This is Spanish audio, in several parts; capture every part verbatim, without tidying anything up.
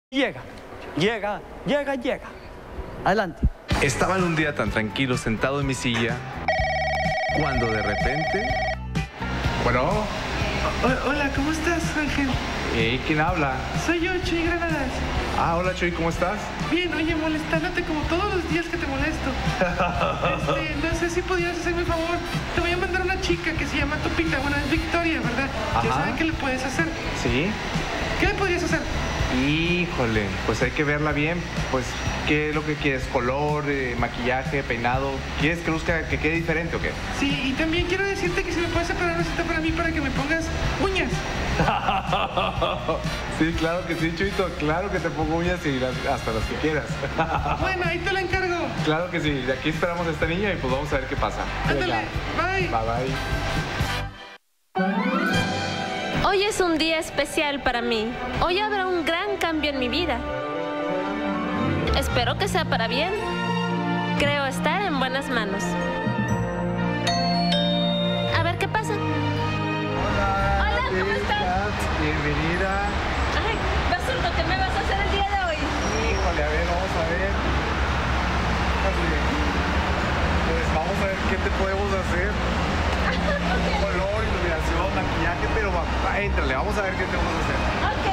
Llega, llega, llega, llega. Adelante. Estaba en un día tan tranquilo, sentado en mi silla, cuando de repente... Bueno... O hola, ¿cómo estás, Ángel? ¿Eh? ¿Quién habla? Soy yo, Chuy Granadas. Ah, hola, Chuy, ¿cómo estás? Bien, oye, molestándote como todos los días que te molesto. Este, no sé si podrías hacerme un favor. Te voy a mandar una chica que se llama Tupita. Bueno, es Victoria, ¿verdad? Ya Ajá. saben qué le puedes hacer. ¿Sí? ¿Qué le podrías hacer? Híjole, pues hay que verla bien. Pues, ¿qué es lo que quieres? ¿Color, eh, maquillaje, peinado? ¿Quieres que luzca, que quede diferente o qué? Sí, y también quiero decirte que si me puedes separar una cita para mí para que me pongas uñas. Sí, claro que sí, Chuito. Claro que te pongo uñas y las, hasta las que quieras. Bueno, ahí te la encargo. Claro que sí. De aquí esperamos a esta niña y pues vamos a ver qué pasa. Ándale, bye. Bye, bye. Hoy es un día especial para mí. Hoy habrá un gran cambio en mi vida. Espero que sea para bien. Creo estar en buenas manos. A ver qué pasa. Hola. Hola, ¿cómo estás? Bienvenida. Ay, Basurto, ¿qué me vas a hacer el día de hoy? Híjole, a ver, vamos a ver. Híjole. Pues vamos a ver qué te podemos hacer. Okay. Color, iluminación, maquillaje, pero va, va, éntrale, vamos a ver qué te vamos a hacer. Ok.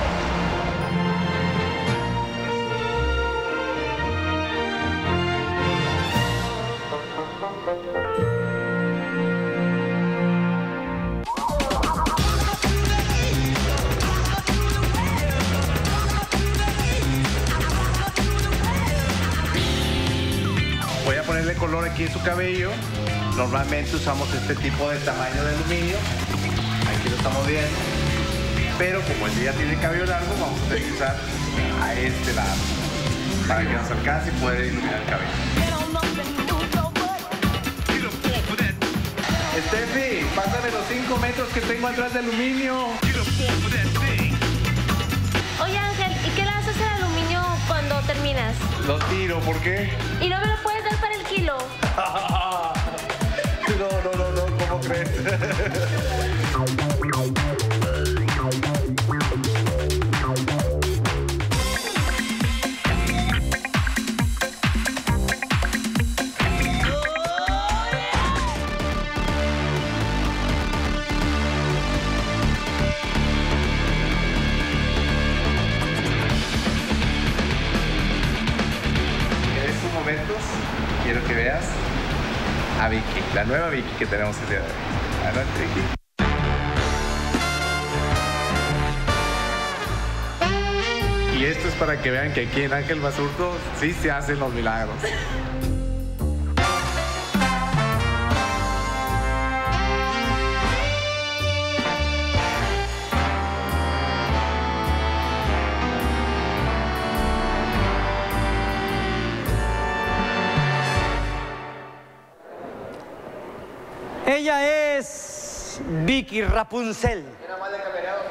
Voy a ponerle color aquí en su cabello. Normalmente usamos este tipo de tamaño de aluminio. Aquí lo estamos viendo. Pero como el día tiene cabello largo, vamos a tener que usar a este lado para que nos alcance y pueda iluminar el cabello. Steffi, pásame los cinco metros que tengo atrás de aluminio. Oye, Ángel, ¿y qué le haces al aluminio cuando terminas? Lo tiro, ¿por qué? ¿Y no me lo puedes dar para el kilo? No, no, no, no, ¿cómo crees? En estos momentos quiero que veas a Vicky, la nueva Vicky que tenemos el día de hoy. Adelante, Vicky. Y esto es para que vean que aquí en Ángel Basurto sí se hacen los milagros. Ella es Vicky Rapunzel. Era mal de camereado.